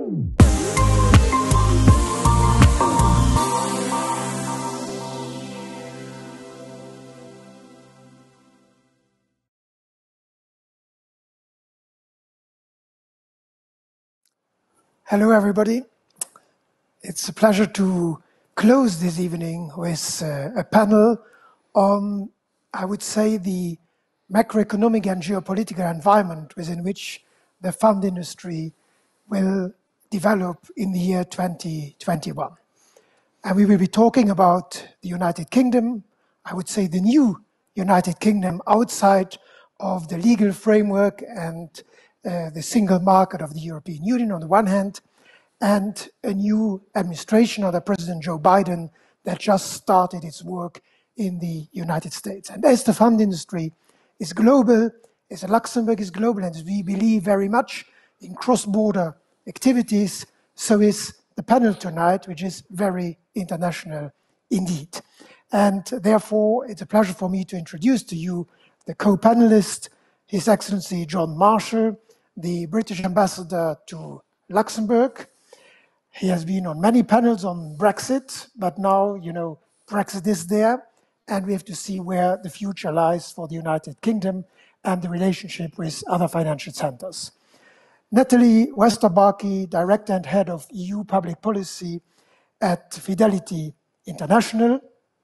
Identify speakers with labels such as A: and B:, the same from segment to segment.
A: Hello, everybody. It's a pleasure to close this evening with a panel on, I would say, the macroeconomic and geopolitical environment within which the fund industry will develop in the year 2021. And we will be talking about the United Kingdom, I would say the new United Kingdom outside of the legal framework and the single market of the European Union on the one hand, and a new administration under President Joe Biden that just started its work in the United States. And as the fund industry is global, as Luxembourg is global, and we believe very much in cross-border activities, so is the panel tonight, which is very international indeed. And therefore, it's a pleasure for me to introduce to you the co-panelist, His Excellency John Marshall, the British ambassador to Luxembourg. He has been on many panels on Brexit, but now, you know, Brexit is there, and we have to see where the future lies for the United Kingdom and the relationship with other financial centers. Natalie Westerbarky, Director and Head of EU Public Policy at Fidelity International.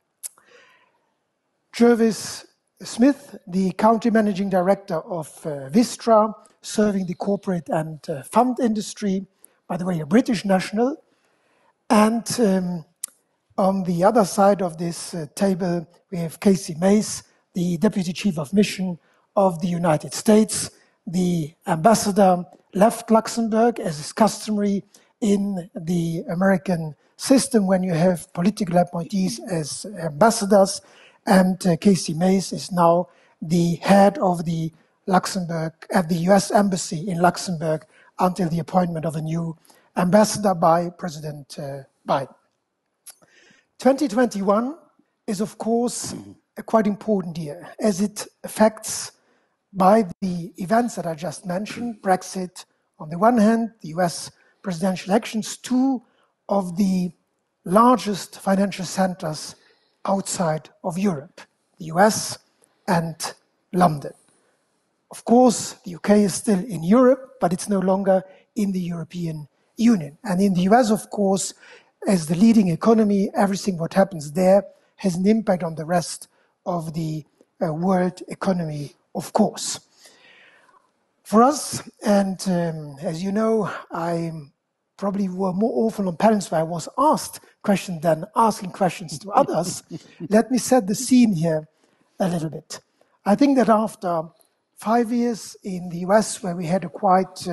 A: Jervis Smith, the Country Managing Director of Vistra, serving the corporate and fund industry, by the way, a British national. And on the other side of this table, we have Casey Mace, the Deputy Chief of Mission of the United States. The ambassador left Luxembourg, as is customary in the American system when you have political appointees as ambassadors. And Casey Mace is now the head of the Luxembourg at the US Embassy in Luxembourg until the appointment of a new ambassador by President Biden. 2021 is, of course, a quite important year, as it affects by the events that I just mentioned, Brexit on the one hand, the US presidential elections, two of the largest financial centers outside of Europe, the US and London. Of course, the UK is still in Europe, but it's no longer in the European Union. And in the US, of course, as the leading economy, everything what happens there has an impact on the rest of the world economy, of course. For us, and as you know, I probably were more often on panels where I was asked questions than asking questions to others. Let me set the scene here a little bit. I think that after 5 years in the US, where we had a quite,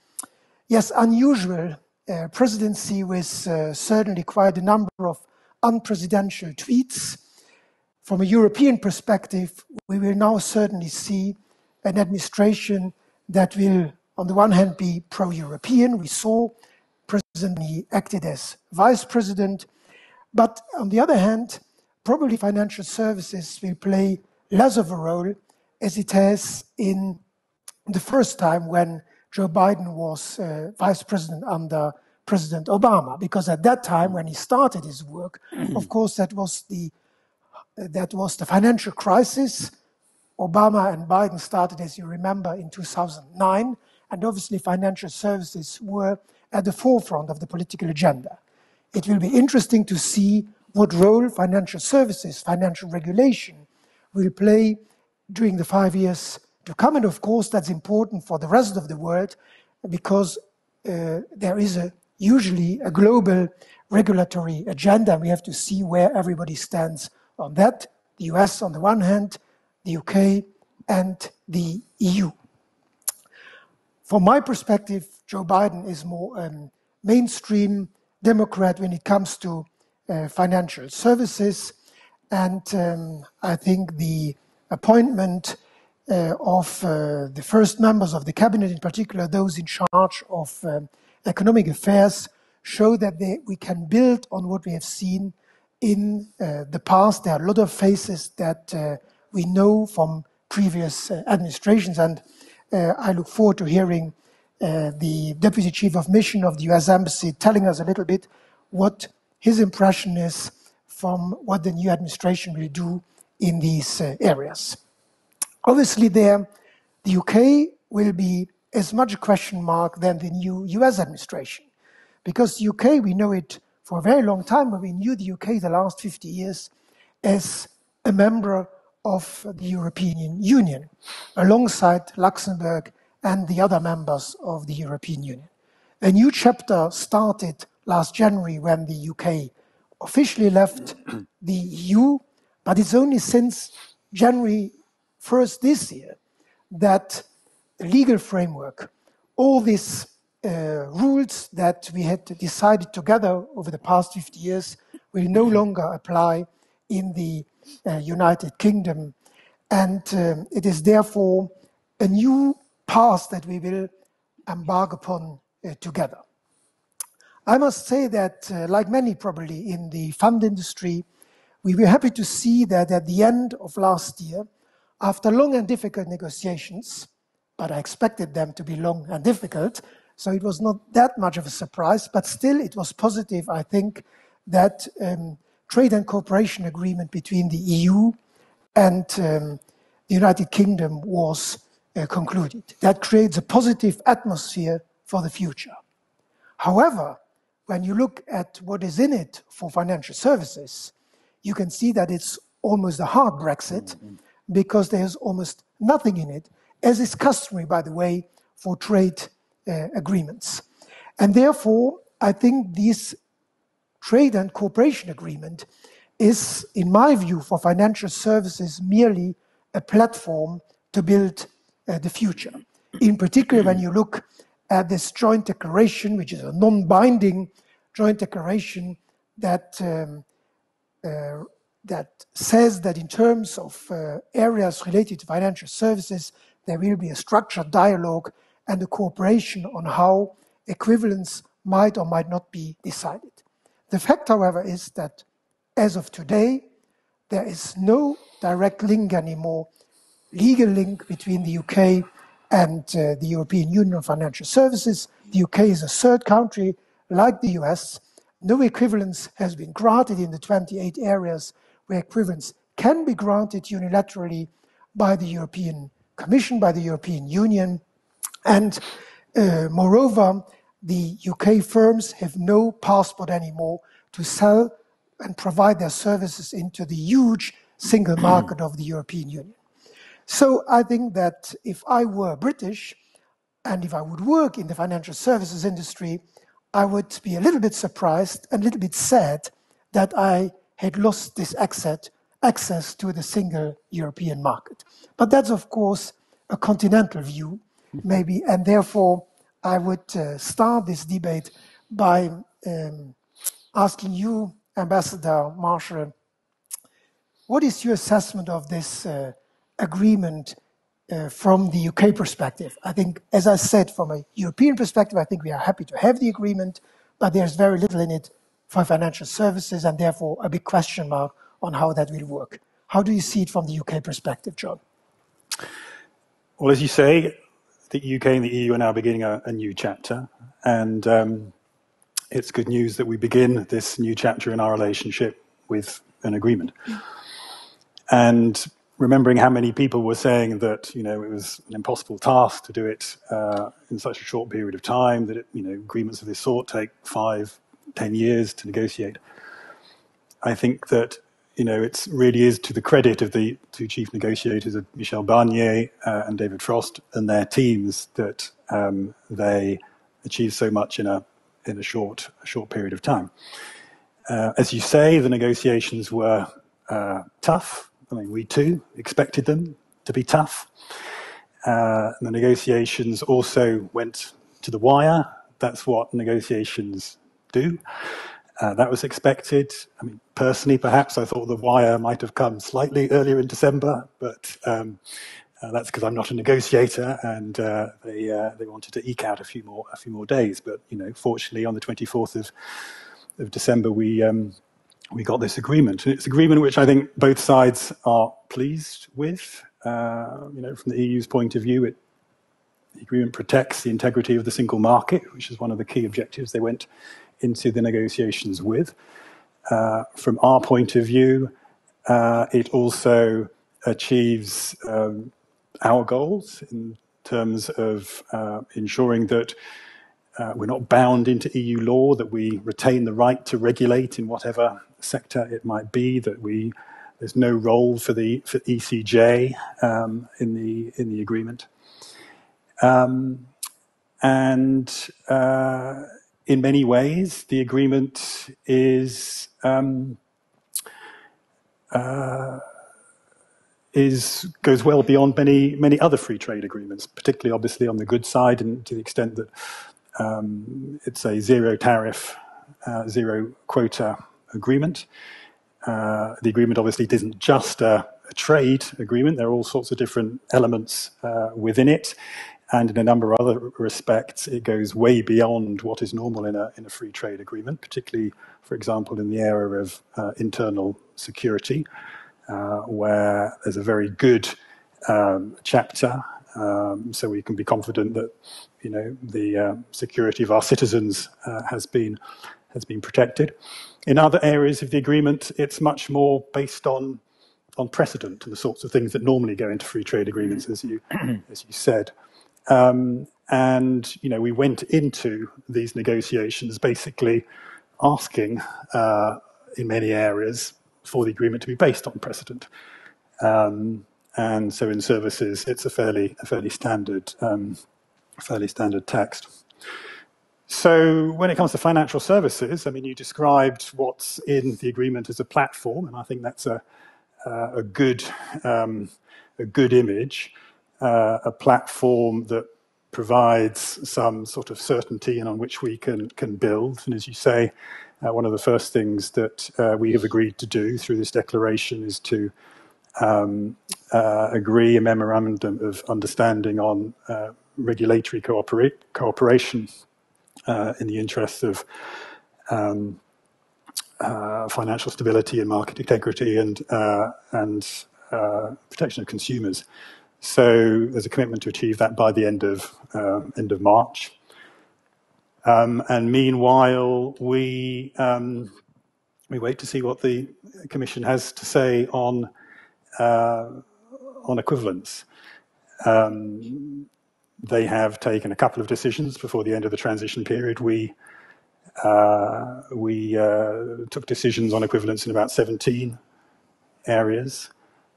A: unusual presidency with certainly quite a number of unpresidential tweets, from a European perspective, we will now certainly see an administration that will, on the one hand, be pro-European. We saw President he acted as vice president, but on the other hand, probably financial services will play less of a role as it has in the first time when Joe Biden was vice president under President Obama, because at that time when he started his work, of course, that was the financial crisis. Obama and Biden started, as you remember, in 2009, and obviously financial services were at the forefront of the political agenda. It will be interesting to see what role financial services, financial regulation will play during the 5 years to come. And of course, that's important for the rest of the world because there is usually a global regulatory agenda. We have to see where everybody stands on that. The US on the one hand, the UK and the EU. From my perspective, Joe Biden is more mainstream Democrat when it comes to financial services. And I think the appointment of the first members of the cabinet, in particular those in charge of economic affairs, show that we can build on what we have seen in the past. There are a lot of faces that we know from previous administrations, and I look forward to hearing the Deputy Chief of Mission of the US Embassy, telling us a little bit what his impression is from what the new administration will do in these areas. Obviously there, the UK will be as much a question mark than the new US administration. Because the UK, we know it for a very long time, but we knew the UK the last 50 years as a member of the European Union, alongside Luxembourg and the other members of the European Union. A new chapter started last January when the UK officially left the EU, but it's only since January 1st this year that the legal framework, all these rules that we had decided together over the past 50 years will no longer apply in the United Kingdom. And it is therefore a new path that we will embark upon together. I must say that, like many probably in the fund industry, we were happy to see that at the end of last year, after long and difficult negotiations, but I expected them to be long and difficult, so it was not that much of a surprise, but still it was positive, I think, that trade and cooperation agreement between the EU and the United Kingdom was concluded. That creates a positive atmosphere for the future. However, when you look at what is in it for financial services, you can see that it's almost a hard Brexit because there's almost nothing in it, as is customary, by the way, for trade agreements. And therefore, I think this trade and cooperation agreement is, in my view, for financial services merely a platform to build the future. In particular, when you look at this joint declaration, which is a non-binding joint declaration that that says that in terms of areas related to financial services, there will be a structured dialogue and a cooperation on how equivalence might or might not be decided. The fact, however, is that as of today, there is no direct link anymore, legal link between the UK and the European Union on financial services. The UK is a third country, like the US. No equivalence has been granted in the 28 areas where equivalence can be granted unilaterally by the European Commission, by the European Union. And moreover, the UK firms have no passport anymore to sell and provide their services into the huge single market of the European Union. So I think that if I were British and if I would work in the financial services industry, I would be a little bit surprised and a little bit sad that I had lost this access to the single European market. But that's, of course, a continental view, maybe, and therefore I would start this debate by asking you, Ambassador Marshall, what is your assessment of this agreement from the UK perspective? I think, as I said, from a European perspective, I think we are happy to have the agreement, but there's very little in it for financial services and therefore a big question mark on how that will work. How do you see it from the UK perspective, John?
B: Well, as you say, the UK and the EU are now beginning a new chapter, and it's good news that we begin this new chapter in our relationship with an agreement. And remembering how many people were saying that, you know, it was an impossible task to do it in such a short period of time, that, agreements of this sort take 5, 10 years to negotiate. I think that, it really is to the credit of the two chief negotiators, of Michel Barnier and David Frost and their teams, that they achieved so much in a short period of time. As you say, the negotiations were tough. I mean, we too expected them to be tough. The negotiations also went to the wire. That's what negotiations do. That was expected. I mean, personally, perhaps I thought the wire might have come slightly earlier in December, but that's because I'm not a negotiator, and they wanted to eke out a few more days. But fortunately, on the 24th of December, we got this agreement, and it's an agreement which I think both sides are pleased with. From the EU's point of view, The agreement protects the integrity of the single market, which is one of the key objectives they went into the negotiations with. From our point of view, it also achieves our goals in terms of ensuring that we're not bound into EU law, that we retain the right to regulate in whatever sector it might be, that there's no role for ECJ in the agreement. And in many ways, the agreement is goes well beyond many other free trade agreements, particularly obviously on the goods side, and to the extent that it's a zero tariff, zero quota agreement. The agreement obviously isn't just a trade agreement. There are all sorts of different elements within it, and in a number of other respects, it goes way beyond what is normal in a free trade agreement, particularly, for example, in the area of internal security, where there's a very good chapter, so we can be confident that the security of our citizens has been protected. In other areas of the agreement, it's much more based on precedent and the sorts of things that normally go into free trade agreements, as you said. And we went into these negotiations basically asking, in many areas, for the agreement to be based on precedent. And so in services, it's a fairly standard text. So when it comes to financial services, I mean, you described what's in the agreement as a platform, and I think that's a good image, a platform that provides some sort of certainty and on which we can build. And as you say, one of the first things that we have agreed to do through this declaration is to agree a memorandum of understanding on regulatory cooperation in the interests of financial stability and market integrity and protection of consumers. So there's a commitment to achieve that by the end of March. And meanwhile, we wait to see what the Commission has to say on equivalence. They have taken a couple of decisions before the end of the transition period. We took decisions on equivalence in about 17 areas.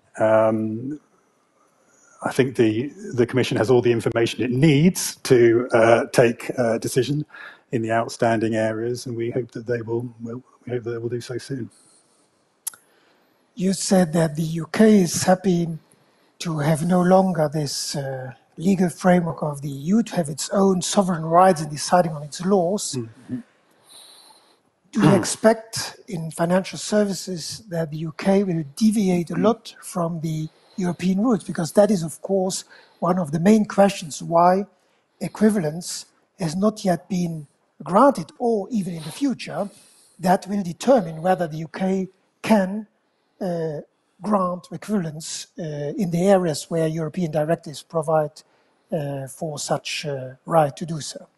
B: I think the Commission has all the information it needs to take a decision in the outstanding areas, and we hope that they will do so soon.
A: You said that the UK is happy to have no longer this legal framework of the EU, to have its own sovereign rights in deciding on its laws. Mm-hmm. Do you expect in financial services that the UK will deviate a lot from the European rules? Because that is, of course, one of the main questions why equivalence has not yet been granted, or even in the future, that will determine whether the UK can grant equivalence in the areas where European directives provide for such right to do so.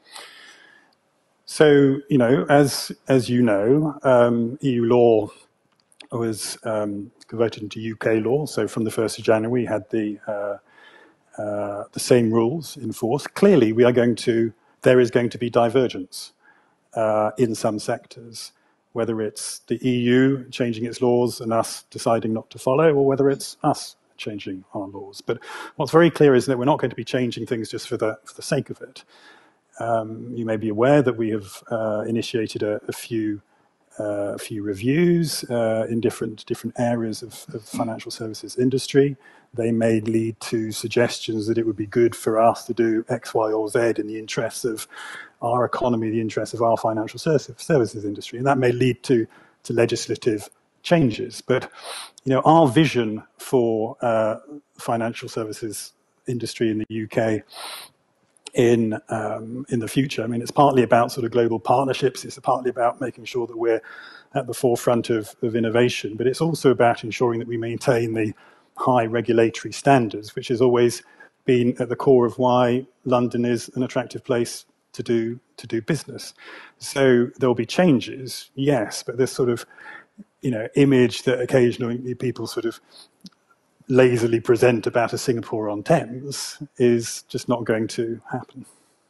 B: So, as you know, EU law was converted into UK law. So from the 1st of January, we had the same rules in force. Clearly, there is going to be divergence in some sectors, whether it's the EU changing its laws and us deciding not to follow, or whether it's us changing our laws. But what's very clear is that we're not going to be changing things just for the sake of it. You may be aware that we have initiated a few reviews in different areas of financial services industry. They may lead to suggestions that it would be good for us to do X, Y, or Z in the interests of our economy, the interests of our financial services industry, and that may lead to legislative changes. But our vision for financial services industry in the UK in the future, I mean, it's partly about sort of global partnerships. It's partly about making sure that we're at the forefront of innovation, but it's also about ensuring that we maintain the high regulatory standards, which has always been at the core of why London is an attractive place to do business. So there'll be changes, yes, but this sort of, image that occasionally people sort of lazily present about a Singapore on Thames is just not going to happen.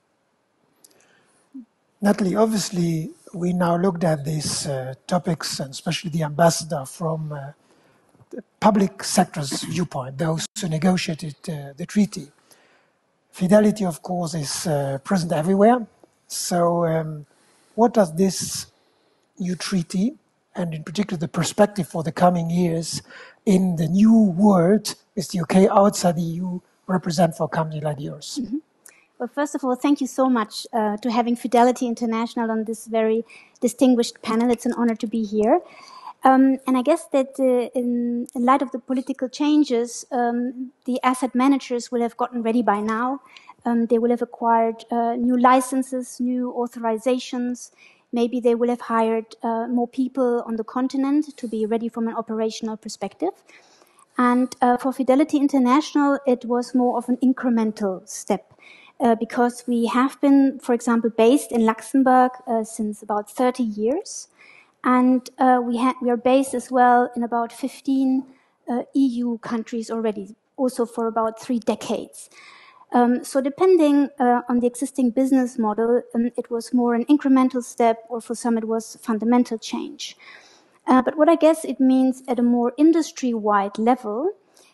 A: Natalie, obviously, we now looked at these topics, and especially the ambassador, from the public sector's viewpoint, those who negotiated the treaty. Fidelity, of course, is present everywhere. So what does this new treaty, and in particular the perspective for the coming years in the new world with the UK outside the EU, represent for a company like yours?
C: Mm-hmm. Well, first of all, thank you so much to having Fidelity International on this very distinguished panel. It's an honor to be here. And I guess that in light of the political changes, the asset managers will have gotten ready by now. They will have acquired new licenses, new authorizations. Maybe they will have hired more people on the continent to be ready from an operational perspective. And for Fidelity International, it was more of an incremental step. Because we have been, for example, based in Luxembourg since about 30 years. And we are based as well in about 15 EU countries already, also for about 3 decades. So depending on the existing business model, it was more an incremental step, or for some it was fundamental change. But what I guess it means at a more industry-wide level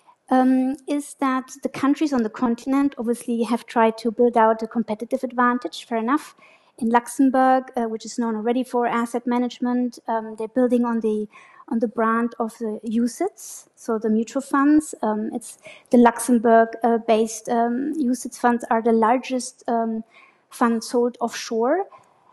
C: is that the countries on the continent obviously have tried to build out a competitive advantage, fair enough. In Luxembourg, which is known already for asset management, they're building on the brand of the UCITS, so the mutual funds. It's the Luxembourg-based UCITS funds are the largest fund sold offshore.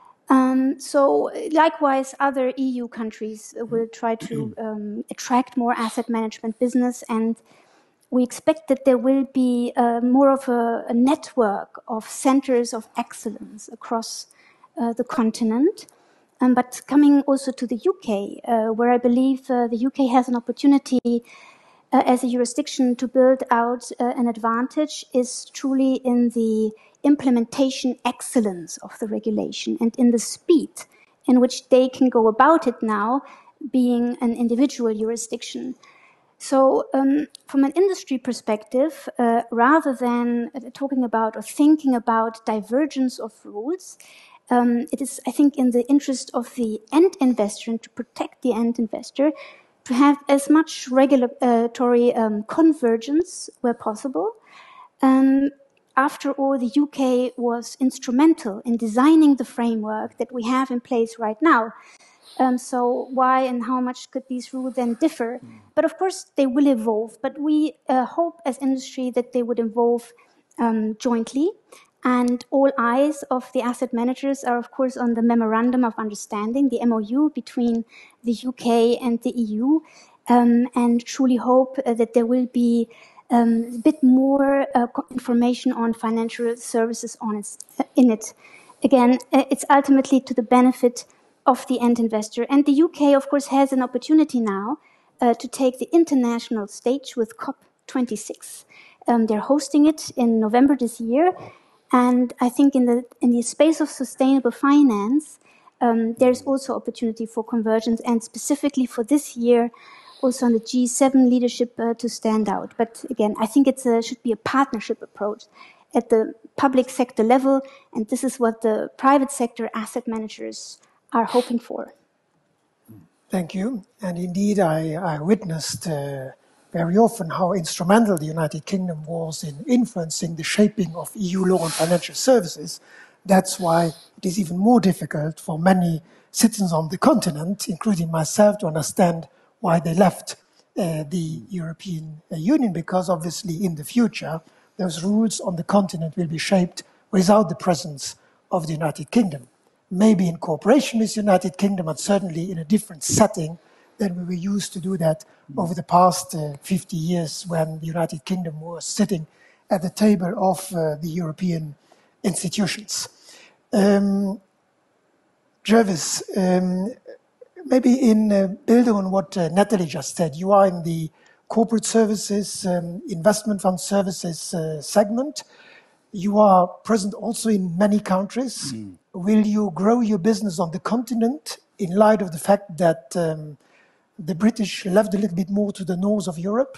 C: So likewise, other EU countries will try to attract more asset management business, and we expect that there will be more of a network of centers of excellence across the continent. But coming also to the UK, where I believe the UK has an opportunity as a jurisdiction to build out an advantage, is truly in the implementation excellence of the regulation and in the speed in which they can go about it now, being an individual jurisdiction. So from an industry perspective, rather than talking about or thinking about divergence of rules, it is, I think, in the interest of the end investor and to protect the end investor to have as much regulatory convergence where possible. After all, the UK was instrumental in designing the framework that we have in place right now. So why and how much could these rules then differ? But of course, they will evolve. But we hope as industry that they would evolve jointly. And all eyes of the asset managers are, of course, on the Memorandum of Understanding, the MOU between the UK and the EU, and truly hope that there will be a bit more information on financial services in it. Again, it's ultimately to the benefit of the end investor. And the UK, of course, has an opportunity now to take the international stage with COP26. They're hosting it in November this year. And I think in the space of sustainable finance, there's also opportunity for convergence, and specifically for this year, also on the G7 leadership to stand out. But again, I think it should be a partnership approach at the public sector level, and this is what the private sector asset managers are hoping for.
A: Thank you. And indeed, I witnessed very often how instrumental the United Kingdom was in influencing the shaping of EU law on financial services. That's why it is even more difficult for many citizens on the continent, including myself, to understand why they left the European Union, because obviously in the future, those rules on the continent will be shaped without the presence of the United Kingdom. Maybe in cooperation with the United Kingdom, but certainly in a different setting than we were used to do that over the past 50 years when the United Kingdom was sitting at the table of the European institutions. Jervis, maybe in building on what Natalie just said, you are in the corporate services, investment fund services segment. You are present also in many countries. Will you grow your business on the continent in light of the fact that the British left a little bit more to the north of Europe?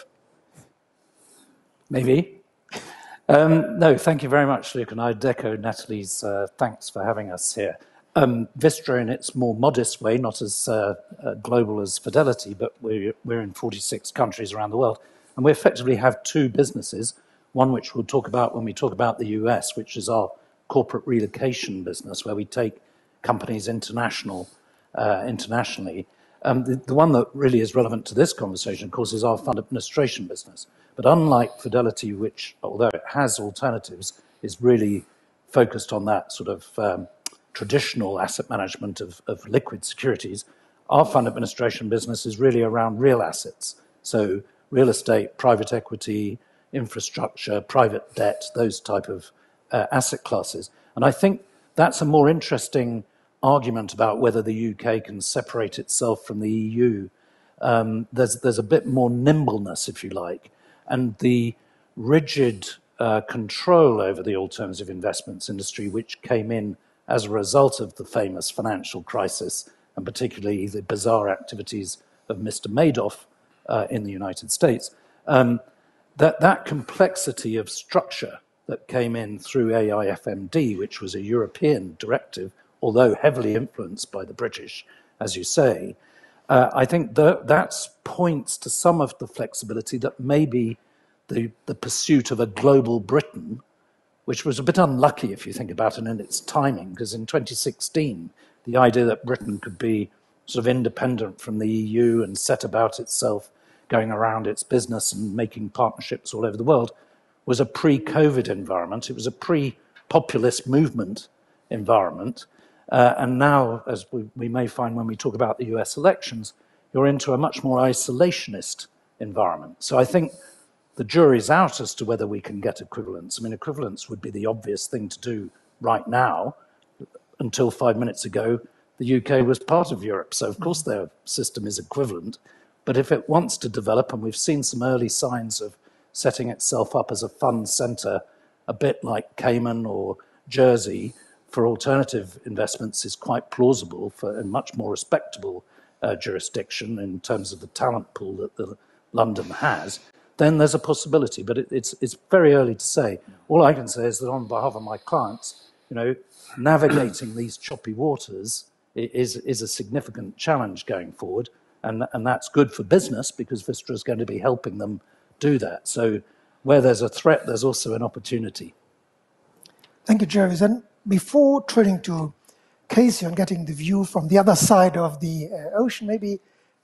D: Maybe. No, thank you very much, Luke, and I'd echo Natalie's thanks for having us here. Vistra, in its more modest way, not as global as Fidelity, but we're in 46 countries around the world, and we effectively have two businesses, one which we'll talk about when we talk about the US, which is our corporate relocation business, where we take companies internationally. The one that really is relevant to this conversation, of course, is our fund administration business. But unlike Fidelity, which, although it has alternatives, is really focused on that sort of traditional asset management of liquid securities, our fund administration business is really around real assets. So real estate, private equity, infrastructure, private debt, those type of asset classes. And I think that's a more interesting argument about whether the UK can separate itself from the EU. There's a bit more nimbleness, if you like, and the rigid control over the alternative investments industry, which came in as a result of the famous financial crisis, and particularly the bizarre activities of Mr. Madoff in the United States, that complexity of structure that came in through AIFMD, which was a European directive, although heavily influenced by the British, as you say, I think that points to some of the flexibility that maybe the pursuit of a global Britain, which was a bit unlucky if you think about it in its timing, because in 2016, the idea that Britain could be sort of independent from the EU and set about itself, going around its business and making partnerships all over the world, was a pre-COVID environment. It was a pre-populist movement environment. And now, as we may find when we talk about the US elections, you're into a much more isolationist environment. So I think the jury's out as to whether we can get equivalence. I mean, equivalence would be the obvious thing to do right now. Until 5 minutes ago, the UK was part of Europe, so of course their system is equivalent. But if it wants to develop, and we've seen some early signs of setting itself up as a fund centre, a bit like Cayman or Jersey, for alternative investments is quite plausible for a much more respectable jurisdiction in terms of the talent pool that London has, then there's a possibility. But it's very early to say. All I can say is that on behalf of my clients, navigating these choppy waters is a significant challenge going forward. And that's good for business because Vistra is going to be helping them do that. So where there's a threat, there's also an opportunity.
A: Thank you, Jervis. And before turning to Casey and getting the view from the other side of the ocean, maybe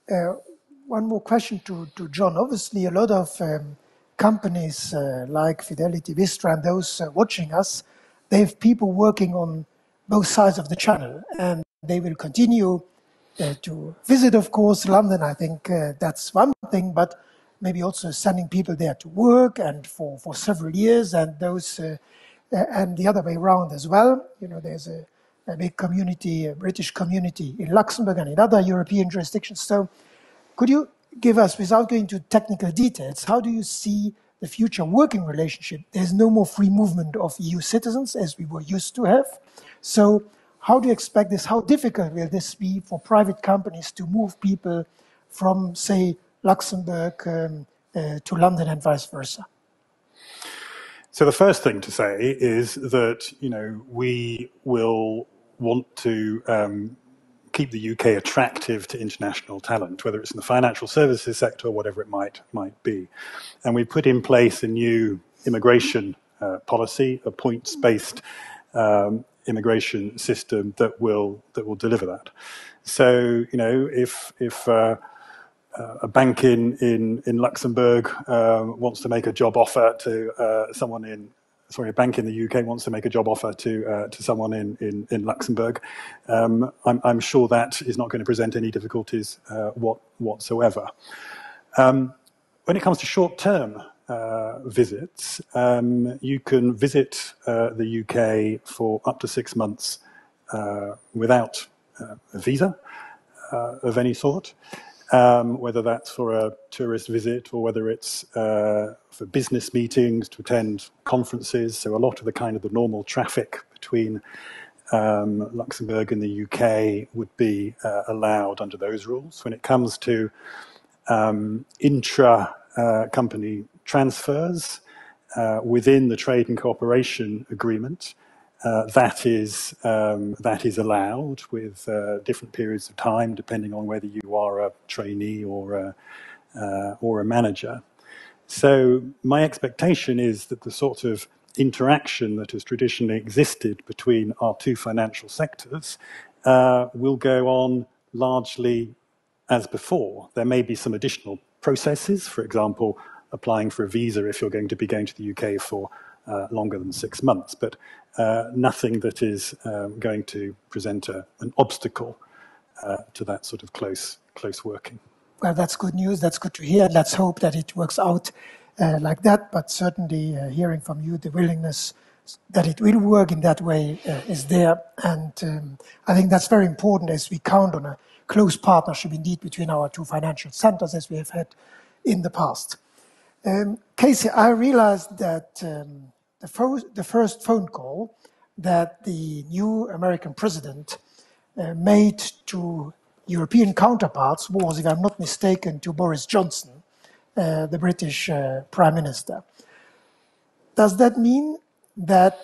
A: one more question to John. Obviously, a lot of companies like Fidelity, Vistra, and those watching us, they have people working on both sides of the channel, and they will continue to visit, of course, London. I think that's one thing, but maybe also sending people there to work and for several years, and those and the other way around as well. There's a big community, a British community in Luxembourg and in other European jurisdictions. So could you give us, without going into technical details, how do you see the future working relationship? There's no more free movement of EU citizens as we were used to have. So how do you expect this? How difficult will this be for private companies to move people from, say, Luxembourg to London and vice versa?
B: So the first thing to say is that, we will want to keep the UK attractive to international talent, whether it's in the financial services sector or whatever it might be. And we've put in place a new immigration policy, a points-based immigration system that will deliver that. So, if a bank in Luxembourg wants to make a job offer to someone a bank in the UK wants to make a job offer to someone in Luxembourg, I'm sure that is not going to present any difficulties whatsoever. When it comes to short-term visits, you can visit the UK for up to 6 months without a visa of any sort. whether that's for a tourist visit or whether it's for business meetings, to attend conferences. So a lot of the normal traffic between Luxembourg and the UK would be allowed under those rules. When it comes to intra-company transfers within the trade and cooperation agreement, that is allowed with different periods of time, depending on whether you are a trainee or a manager. So my expectation is that the sort of interaction that has traditionally existed between our two financial sectors will go on largely as before. There may be some additional processes, for example, applying for a visa if you're going to be going to the UK for longer than 6 months, but nothing that is going to present an obstacle to that sort of close working.
A: Well, that's good news. That's good to hear. Let's hope that it works out like that. But certainly hearing from you the willingness that it will work in that way is there. And I think that's very important as we count on a close partnership indeed between our two financial centers as we have had in the past. Casey, I realized that the first phone call that the new American president made to European counterparts was, if I'm not mistaken, to Boris Johnson, the British Prime Minister. Does that mean that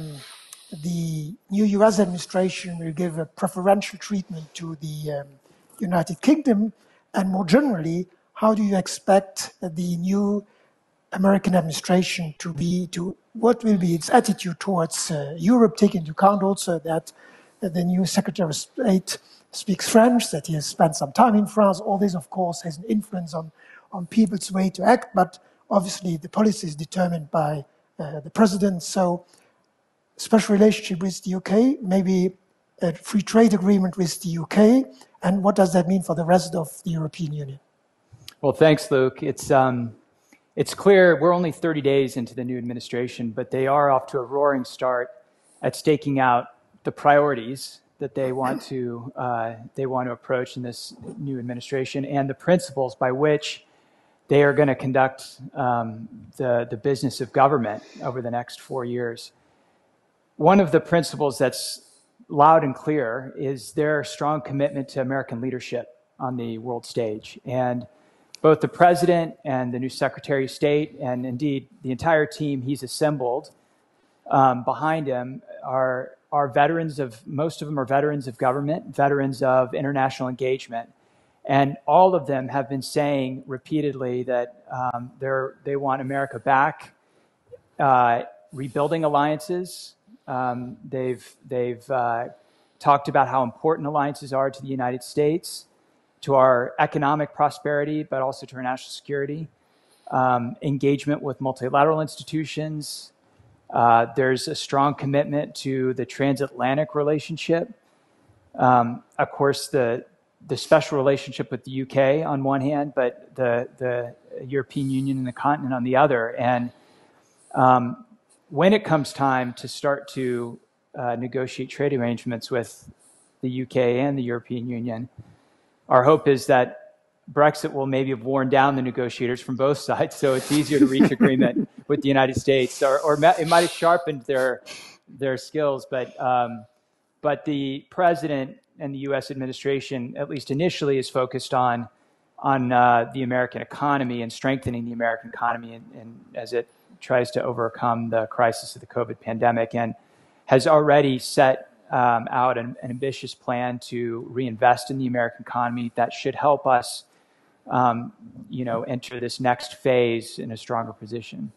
A: the new US administration will give a preferential treatment to the United Kingdom? And more generally, how do you expect the new American administration what will be its attitude towards Europe, taking into account also that the new Secretary of State speaks French, that he has spent some time in France? All this, of course, has an influence on people's way to act, but obviously the policy is determined by the president. So special relationship with the UK, maybe a free trade agreement with the UK, and what does that mean for the rest of the European Union?
E: Well, thanks, Luke. It's clear we're only 30 days into the new administration, but they are off to a roaring start at staking out the priorities that they want to approach in this new administration and the principles by which they are going to conduct the business of government over the next 4 years. One of the principles that's loud and clear is their strong commitment to American leadership on the world stage. And both the president and the new Secretary of State, and indeed the entire team he's assembled behind him are veterans of, most of them are veterans of government, veterans of international engagement. And all of them have been saying repeatedly that they want America back, rebuilding alliances. They've talked about how important alliances are to the United States, to our economic prosperity, but also to our national security, engagement with multilateral institutions. There's a strong commitment to the transatlantic relationship. Of course, the special relationship with the UK on one hand, but the European Union and the continent on the other. And when it comes time to start to negotiate trade arrangements with the UK and the European Union, our hope is that Brexit will maybe have worn down the negotiators from both sides, so it's easier to reach agreement with the United States, or it might have sharpened their skills. But the president and the U.S. administration, at least initially, is focused on the American economy and strengthening the American economy, and as it tries to overcome the crisis of the COVID pandemic, and has already set out an ambitious plan to reinvest in the American economy that should help us, enter this next phase in a stronger position.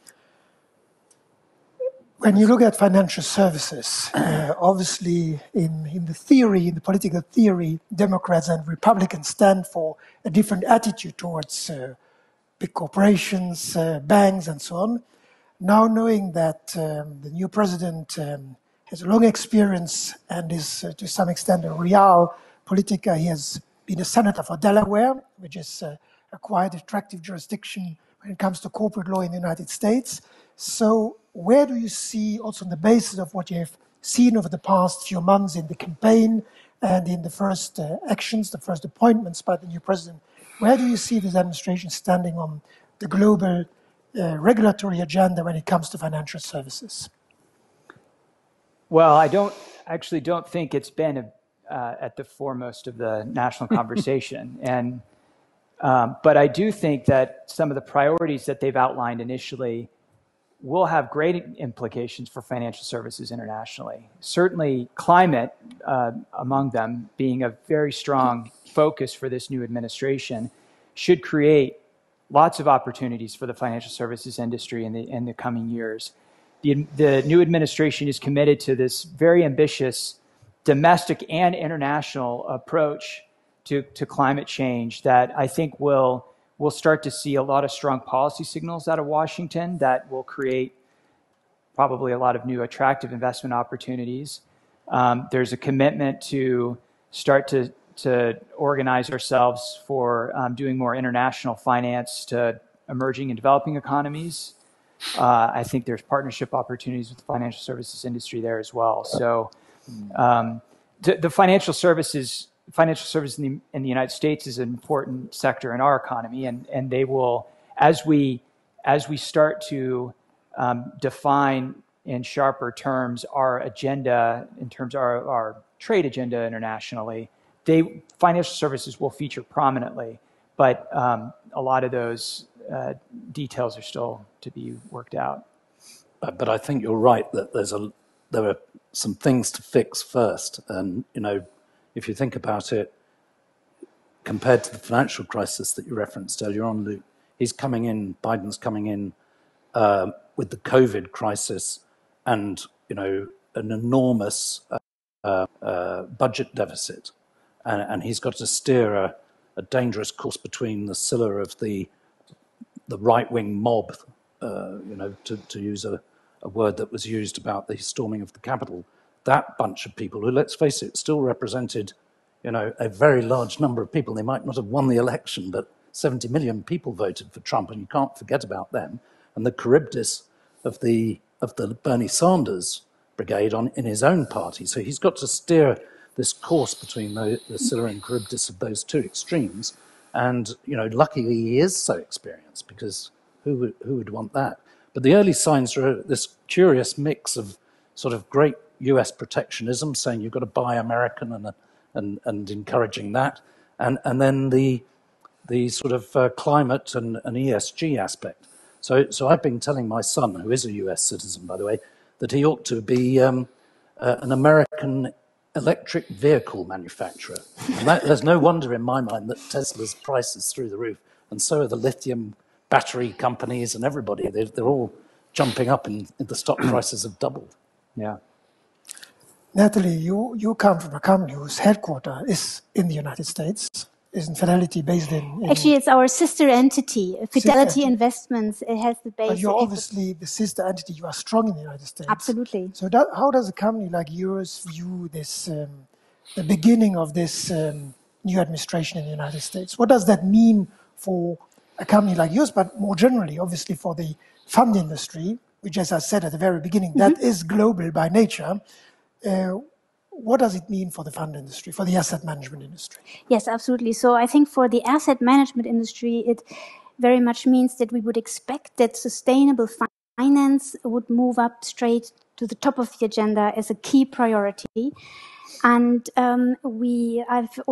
A: When you look at financial services, obviously in the political theory, Democrats and Republicans stand for a different attitude towards big corporations, banks, and so on. Now knowing that the new president has a long experience and is to some extent a real politica, he has been a senator for Delaware, which is a quite attractive jurisdiction when it comes to corporate law in the United States. So where do you see, also on the basis of what you have seen over the past few months in the campaign and in the first actions, the first appointments by the new president. Where do you see this administration standing on the global regulatory agenda when it comes to financial services?
E: Well, I don't think it's been at the foremost of the national conversation. But I do think that some of the priorities that they've outlined initially will have great implications for financial services internationally. Certainly climate, among them, being a very strong focus for this new administration, should create lots of opportunities for the financial services industry in the coming years. The new administration is committed to this very ambitious domestic and international approach to climate change that I think we'll start to see a lot of strong policy signals out of Washington that will create probably a lot of new attractive investment opportunities. There's a commitment to start to organize ourselves for doing more international finance to emerging and developing economies. I think there's partnership opportunities with the financial services industry there as well. So the financial services in the United States is an important sector in our economy, and they will, as we start to define in sharper terms our agenda in terms of our trade agenda internationally, financial services will feature prominently, but a lot of those details are still to be worked out.
D: But I think you're right that there are some things to fix first, and if you think about it, compared to the financial crisis that you referenced earlier on, Luke, Biden's coming in with the COVID crisis and an enormous budget deficit, and he's got to steer a dangerous course between the scylla of the right-wing mob, to use a word that was used about the storming of the Capitol. That bunch of people, who, let's face it, still represented, a very large number of people. They might not have won the election, but 70 million people voted for Trump, and you can't forget about them. And the Charybdis of the Bernie Sanders brigade in his own party. So he's got to steer this course between the Scylla and Charybdis of those two extremes. And luckily he is so experienced, because who would want that? But the early signs are this curious mix of sort of great US protectionism, saying you've got to buy American and encouraging that, and then the sort of climate and ESG aspect. So I've been telling my son, who is a US citizen, by the way, that he ought to be an American electric vehicle manufacturer. And there's no wonder in my mind that Tesla's price is through the roof, and so are the lithium battery companies and everybody. They're all jumping up, and the stock prices have doubled.
E: Yeah.
A: Natalie, you come from a company whose headquarters is in the United States. Isn't Fidelity based in...
C: Actually, it's our sister entity, Fidelity Investments. It has the base...
A: But you're obviously the sister entity. You are strong in the United States.
C: Absolutely.
A: So how does a company like yours view this, the beginning of this new administration in the United States? What does that mean for a company like yours, but more generally, obviously, for the fund industry, which, as I said at the very beginning, that is global by nature? What does it mean for the fund industry, for the asset management industry?
C: Yes, absolutely. So I think for the asset management industry, it very much means that we would expect that sustainable finance would move up straight to the top of the agenda as a key priority. And we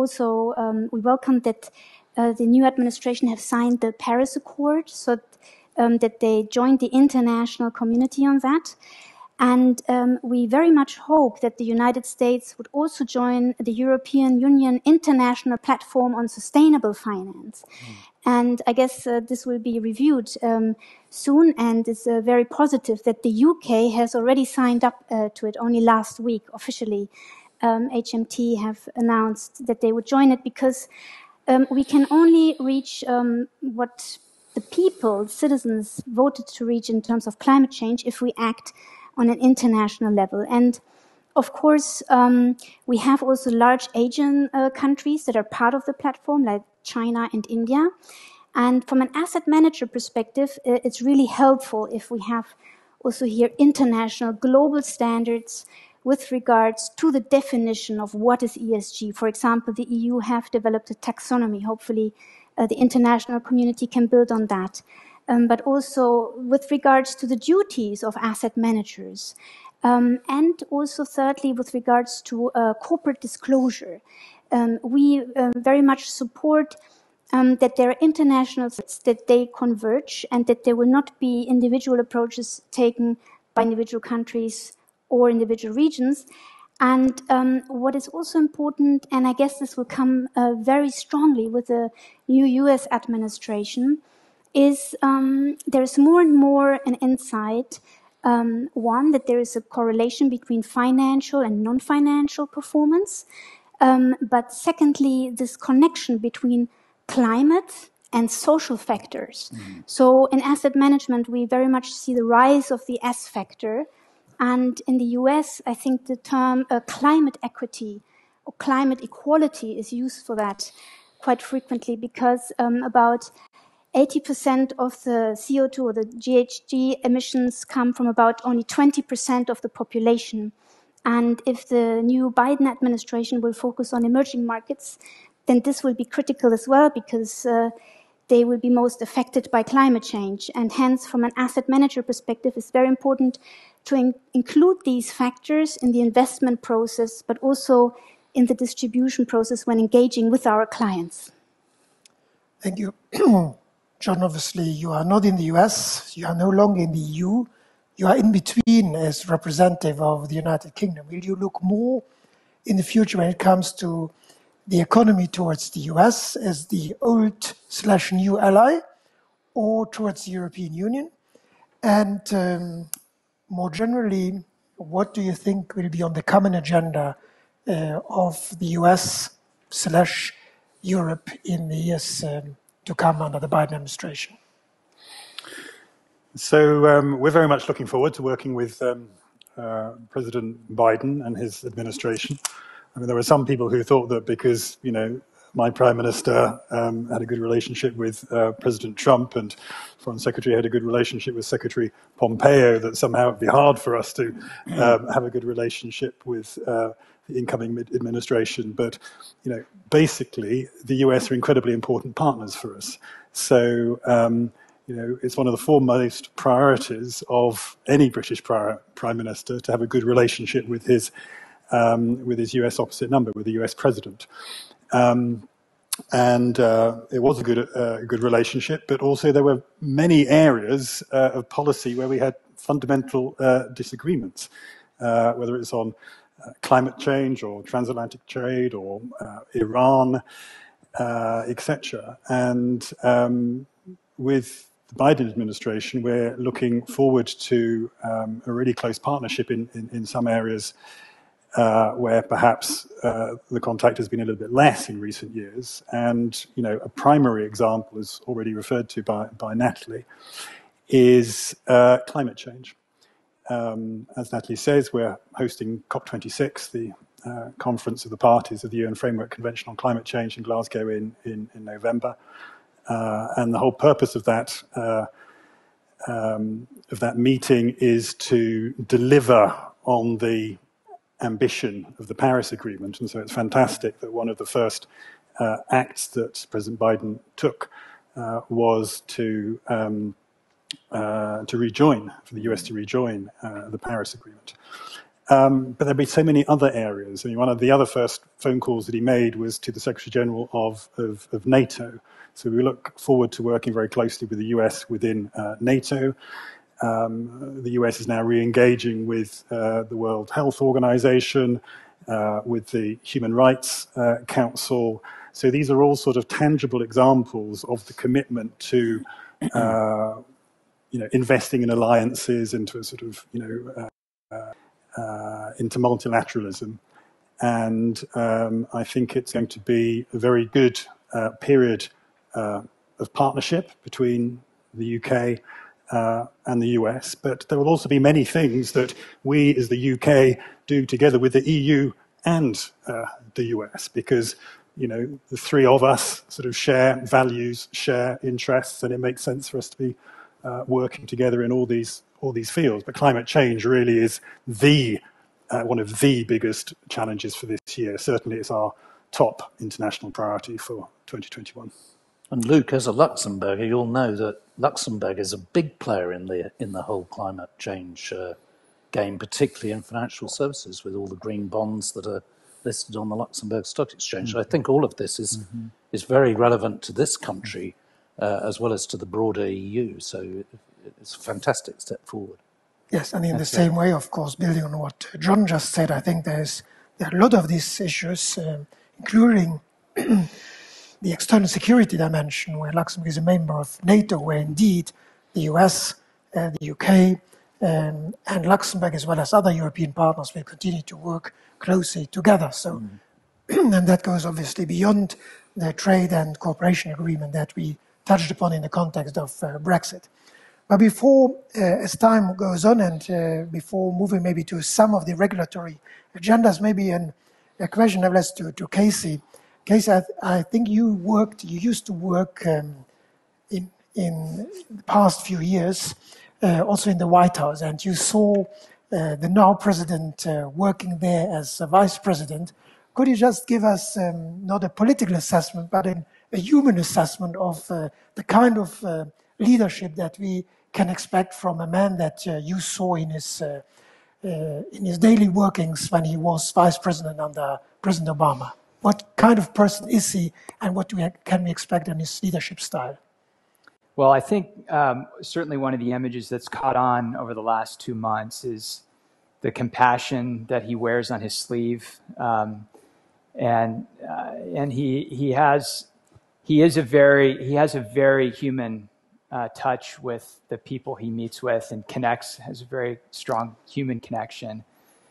C: welcome that the new administration have signed the Paris Accord, so that they joined the international community on that. And we very much hope that the United States would also join the European Union International Platform on Sustainable Finance. And I guess this will be reviewed soon, and it's very positive that the UK has already signed up to it only last week officially. HMT have announced that they would join it, because we can only reach what the people, citizens, voted to reach in terms of climate change if we act on an international level. And of course, we have also large Asian countries that are part of the platform, like China and India. And from an asset manager perspective, it's really helpful if we have also here international global standards with regards to the definition of what is ESG. For example, the EU have developed a taxonomy. Hopefully, the international community can build on that. But also with regards to the duties of asset managers. And also thirdly, with regards to corporate disclosure. We very much support that there are international standards, that they converge, and that there will not be individual approaches taken by individual countries or individual regions. And what is also important, and I guess this will come very strongly with the new US administration, is there is more and more an insight, one, that there is a correlation between financial and non-financial performance, but secondly, this connection between climate and social factors. So in asset management, we very much see the rise of the S factor. And in the US, I think the term climate equity or climate equality is used for that quite frequently, because about 80% of the CO2 or the GHG emissions come from about only 20% of the population. And if the new Biden administration will focus on emerging markets, then this will be critical as well, because they will be most affected by climate change. And hence, from an asset manager perspective, it's very important to include these factors in the investment process, but also in the distribution process when engaging with our clients.
A: Thank you. John, obviously you are not in the US, you are no longer in the EU, you are in between as representative of the United Kingdom. Will you look more in the future when it comes to the economy towards the US as the old/new ally, or towards the European Union? And more generally, what do you think will be on the common agenda of the US/Europe in the years to come under the Biden administration?
B: So we're very much looking forward to working with President Biden and his administration. I mean, there were some people who thought that because, you know, my Prime Minister had a good relationship with President Trump, and Foreign Secretary had a good relationship with Secretary Pompeo, that somehow it'd be hard for us to have a good relationship with the incoming administration. But, you know, basically, the US are incredibly important partners for us. So, you know, it's one of the foremost priorities of any British Prime Minister to have a good relationship with his US opposite number, with the US President. And it was a good relationship, but also there were many areas of policy where we had fundamental disagreements, whether it's on climate change or transatlantic trade or Iran, etc. And with the Biden administration, we're looking forward to a really close partnership in some areas where perhaps the contact has been a little bit less in recent years. And, you know, a primary example, as already referred to by Natalie, is climate change. As Natalie says, we're hosting COP26, the conference of the parties of the UN Framework Convention on Climate Change in Glasgow in November. And the whole purpose of that meeting is to deliver on the ambition of the Paris Agreement. And so it's fantastic that one of the first acts that President Biden took was to rejoin, for the US to rejoin the Paris Agreement. But there'll be so many other areas. I mean, one of the other first phone calls that he made was to the Secretary General of NATO. So we look forward to working very closely with the US within NATO. The US is now re-engaging with the World Health Organization, with the Human Rights Council. So these are all sort of tangible examples of the commitment to, you know, investing in alliances, into a sort of, you know, into multilateralism. And I think it's going to be a very good period of partnership between the UK and the US, but there will also be many things that we as the UK do together with the EU and the US, because, you know, the three of us sort of share values, share interests, and it makes sense for us to be working together in all these fields. But climate change really is the one of the biggest challenges for this year. Certainly it's our top international priority for 2021.
D: And Luke, as a Luxembourger, you'll know that Luxembourg is a big player in the whole climate change game, particularly in financial services, with all the green bonds that are listed on the Luxembourg Stock Exchange. Mm-hmm. I think all of this is very relevant to this country as well as to the broader EU. So it's a fantastic step forward.
A: Yes, and in the same way, of course, building on what John just said, I think there are a lot of these issues, including the external security dimension, where Luxembourg is a member of NATO, where indeed the US, the UK, and Luxembourg, as well as other European partners, will continue to work closely together. So, and that goes obviously beyond the trade and cooperation agreement that we touched upon in the context of Brexit. But before, as time goes on, and before moving maybe to some of the regulatory agendas, maybe a question I've asked to Casey. Casey, I think you used to work in the past few years, also in the White House, and you saw the now president working there as a vice president. Could you just give us not a political assessment, but a human assessment of the kind of leadership that we can expect from a man that you saw in his daily workings when he was vice president under President Obama? What kind of person is he, and what can we expect in his leadership style?
E: Well, I think certainly one of the images that's caught on over the last 2 months is the compassion that he wears on his sleeve, and he has a very human touch with the people he meets with, and has a very strong human connection.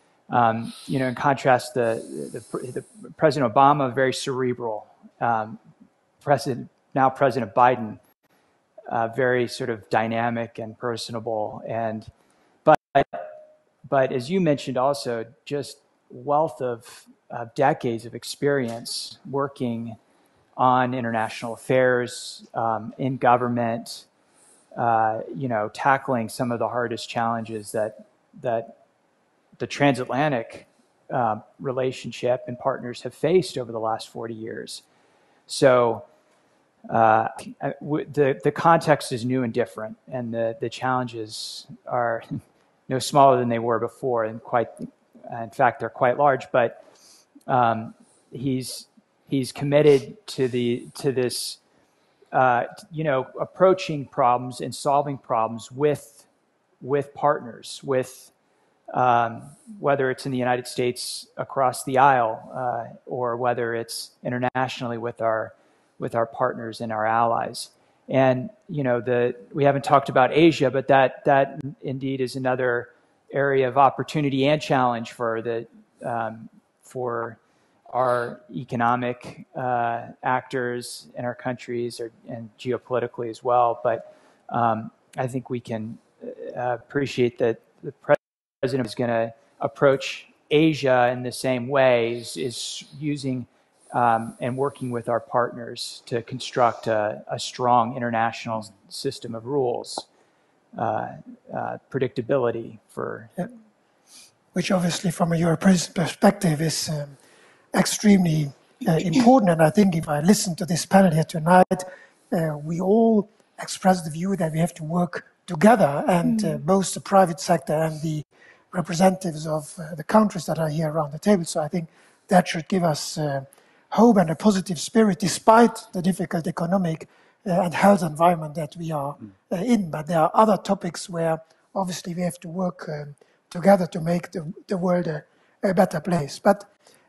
E: In contrast, the President Obama, very cerebral. President Biden, very sort of dynamic and personable, but as you mentioned, also just wealth of decades of experience working on international affairs, in government, tackling some of the hardest challenges that the transatlantic relationship and partners have faced over the last 40 years. So the context is new and different, and the challenges are no smaller than they were before, and in fact, they're quite large. But he's committed to this, approaching problems and solving problems with partners, with whether it's in the United States across the aisle, or whether it's internationally with our partners and our allies. And we haven't talked about Asia, but that indeed is another area of opportunity and challenge for our economic actors in our countries, and geopolitically as well. But I think we can appreciate that the President is going to approach Asia in the same way, is using and working with our partners to construct a strong international system of rules, predictability for...
A: Which obviously from a European perspective is extremely important. And I think if I listen to this panel here tonight, we all express the view that we have to work together, and both the private sector and the representatives of the countries that are here around the table. So I think that should give us hope and a positive spirit, despite the difficult economic and health environment that we are in. But there are other topics where obviously we have to work together to make the world a better place. But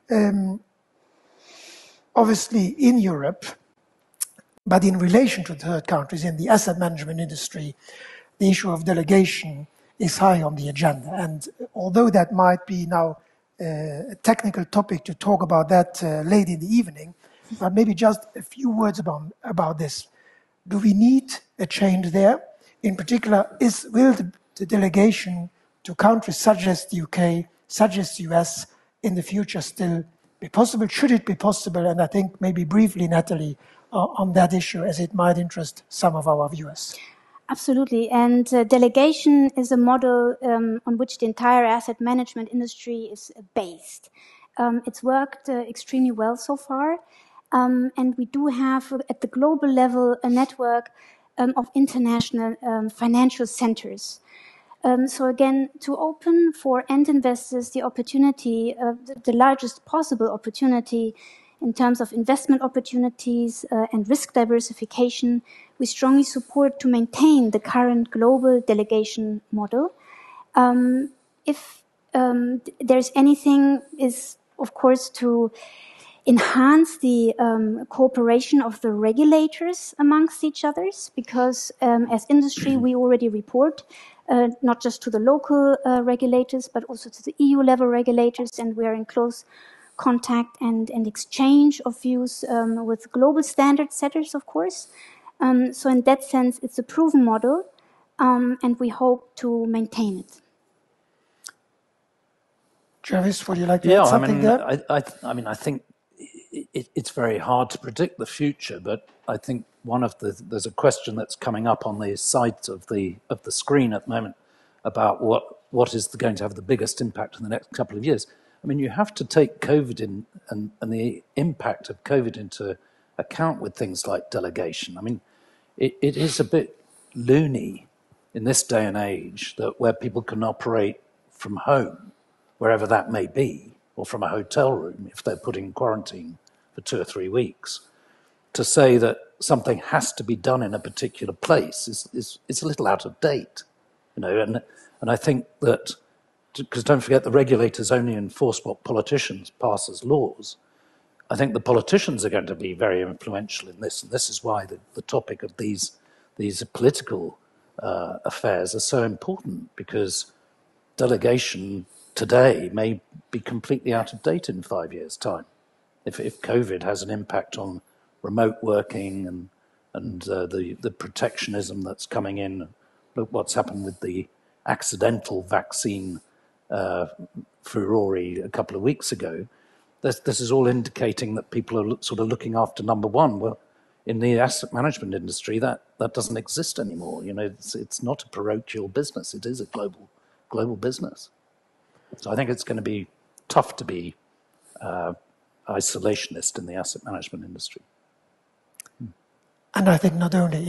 A: obviously in Europe, but in relation to third countries, in the asset management industry, the issue of delegation is high on the agenda. And although that might be now a technical topic to talk about that late in the evening, but maybe just a few words about this. Do we need a change there? In particular, will the delegation to countries such as the UK, such as the US, in the future still be possible? Should it be possible? And I think maybe briefly, Natalie, on that issue, as it might interest some of our viewers.
C: Absolutely. And delegation is a model on which the entire asset management industry is based. It's worked extremely well so far. And we do have, at the global level, a network of international financial centers. So again, to open for end investors the opportunity, the largest possible opportunity in terms of investment opportunities and risk diversification, we strongly support to maintain the current global delegation model. If there's anything, is of course to enhance the cooperation of the regulators amongst each others, because as industry we already report not just to the local regulators but also to the EU level regulators, and we are in close contact and exchange of views with global standard setters, of course. So in that sense it's a proven model, and we hope to maintain it.
A: Jervis, would you like to add something there?
D: I think it's very hard to predict the future, but I think there's a question that's coming up on the side of the screen at the moment about what is going to have the biggest impact in the next couple of years. I mean, you have to take COVID and the impact of COVID into account with things like delegation. I mean, it is a bit loony in this day and age that where people can operate from home, wherever that may be, or from a hotel room if they're put in quarantine for 2 or 3 weeks, to say that something has to be done in a particular place is a little out of date, and I think that, because don't forget the regulators only enforce what politicians pass as laws. I think the politicians are going to be very influential in this, and this is why the topic of these political affairs are so important, because delegation today may be completely out of date in 5 years' time. If COVID has an impact on remote working and the protectionism that's coming in, look what's happened with the accidental vaccine furore a couple of weeks ago. This is all indicating that people are sort of looking after number one. Well, in the asset management industry, that doesn't exist anymore. It's not a parochial business. It is a global business. So I think it's going to be tough to be isolationist in the asset management industry.
A: And I think not only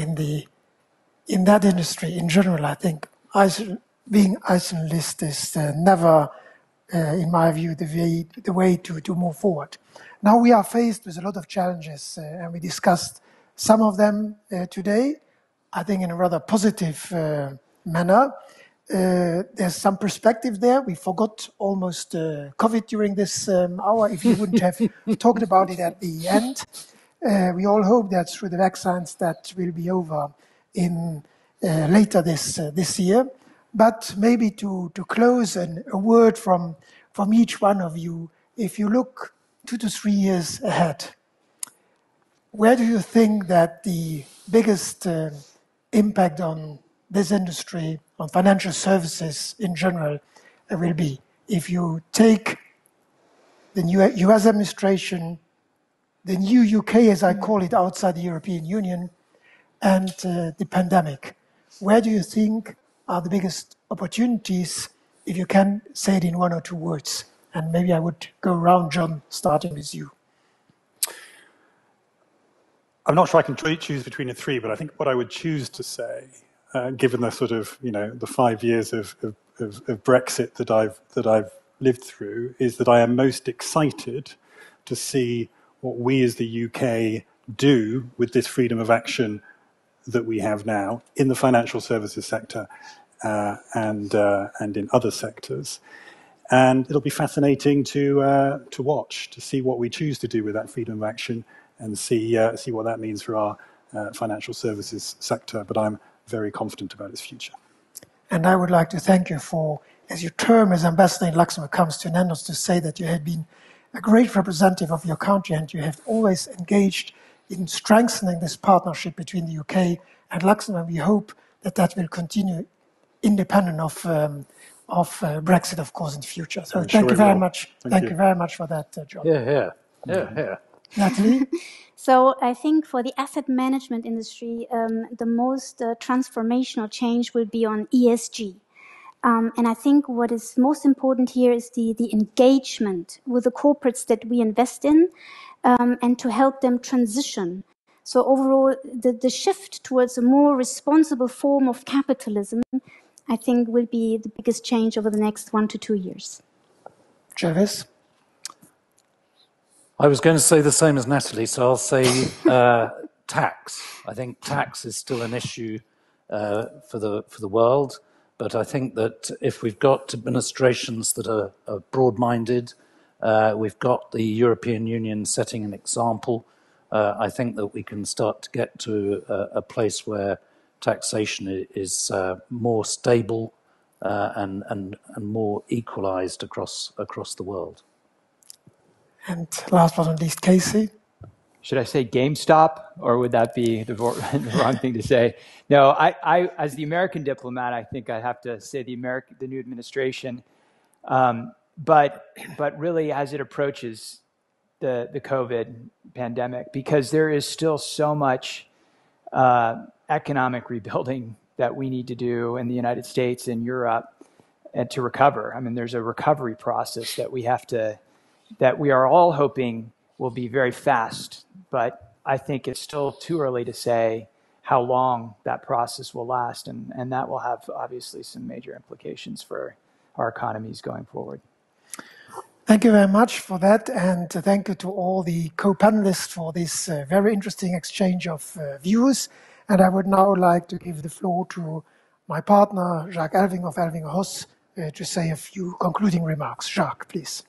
A: in that industry, in general, I think being isolationist is never, in my view, the way to move forward. Now we are faced with a lot of challenges, and we discussed some of them today, I think in a rather positive manner. There's some perspective there. We forgot almost COVID during this hour, if you wouldn't have talked about it at the end. We all hope that through the vaccines that will be over in later this year. But maybe to close, a word from each one of you. If you look 2 to 3 years ahead, where do you think that the biggest impact on this industry, on financial services in general, will be? If you take the new US administration, the new UK, as I call it, outside the European Union, and the pandemic, where do you think are the biggest opportunities, if you can say it in 1 or 2 words? And maybe I would go around, John, starting with you.
B: I'm not sure I can choose between the 3, but I think what I would choose to say, given the sort of, the 5 years of Brexit that I've lived through, is that I am most excited to see what we as the UK do with this freedom of action that we have now in the financial services sector and in other sectors. And it'll be fascinating to watch, to see what we choose to do with that freedom of action and see what that means for our financial services sector. But I'm very confident about its future.
A: And I would like to thank you for, as your term as ambassador in Luxembourg comes to an end, to say that you have been a great representative of your country, and you have always engaged in strengthening this partnership between the UK and Luxembourg. We hope that will continue independent of Brexit, of course, in the future. So thank you very much. Thank you very much for that, John.
D: Yeah.
A: Natalie?
C: So I think for the asset management industry, the most transformational change will be on ESG. And I think what is most important here is the engagement with the corporates that we invest in, and to help them transition. So overall, the shift towards a more responsible form of capitalism, I think, will be the biggest change over the next 1 to 2 years.
A: Jervis?
D: I was going to say the same as Natalie, so I'll say tax. I think tax is still an issue for the world, but I think that if we've got administrations that are broad-minded, we've got the European Union setting an example, I think that we can start to get to a place where taxation is more stable and more equalised across the world.
A: And last but not least, Casey.
E: Should I say GameStop, or would that be the wrong thing to say? No, I as the American diplomat, I think I have to say the new administration. But really, as it approaches the COVID pandemic, because there is still so much economic rebuilding that we need to do in the United States and Europe, and to recover. I mean, there's a recovery process that we are all hoping will be very fast, but I think it's still too early to say how long that process will last, and that will have obviously some major implications for our economies going forward.
A: Thank you very much for that, and thank you to all the co-panelists for this very interesting exchange of views. And I would now like to give the floor to my partner, Jacques Elving of Elving Hoss, to say a few concluding remarks. Jacques, please.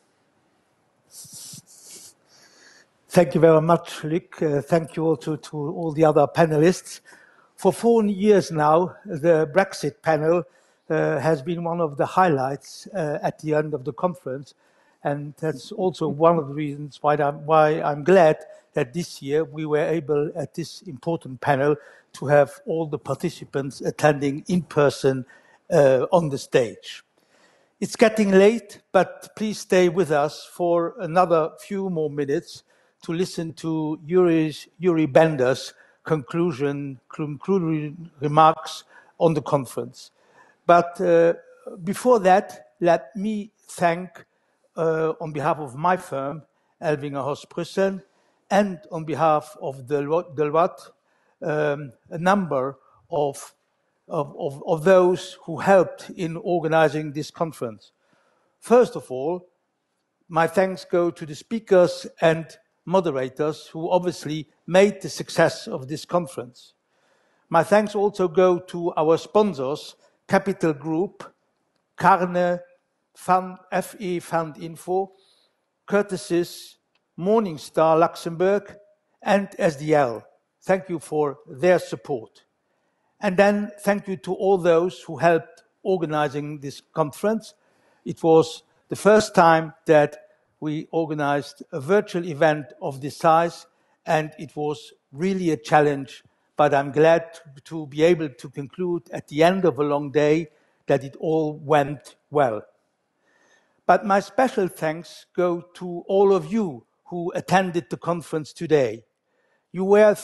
F: Thank you very much, Luc. Thank you also to all the other panelists. For 4 years now, the Brexit panel has been one of the highlights at the end of the conference. And that's also one of the reasons why I'm glad that this year we were able, at this important panel, to have all the participants attending in person on the stage. It's getting late, but please stay with us for another few more minutes to listen to Yuri Bender's concluding remarks on the conference. But before that, let me thank, on behalf of my firm, Elvinger Hoss Brüssel, and on behalf of Deloitte, a number of those who helped in organizing this conference. First of all, my thanks go to the speakers and moderators who obviously made the success of this conference. My thanks also go to our sponsors, Capital Group, Carne, FE Fund Info, Curtisis, Morningstar Luxembourg, and SDL. Thank you for their support. And then thank you to all those who helped organizing this conference. It was the first time that we organized a virtual event of this size, and it was really a challenge, but I'm glad to be able to conclude at the end of a long day that it all went well. But my special thanks go to all of you who attended the conference today. You were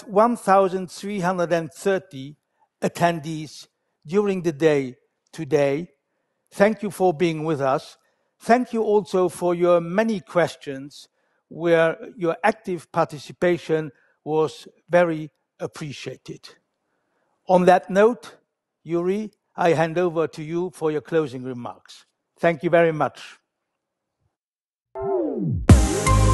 F: 1,330 attendees during the day today. Thank you for being with us. Thank you also for your many questions, where your active participation was very appreciated. On that note, Yuri, I hand over to you for your closing remarks. Thank you very much.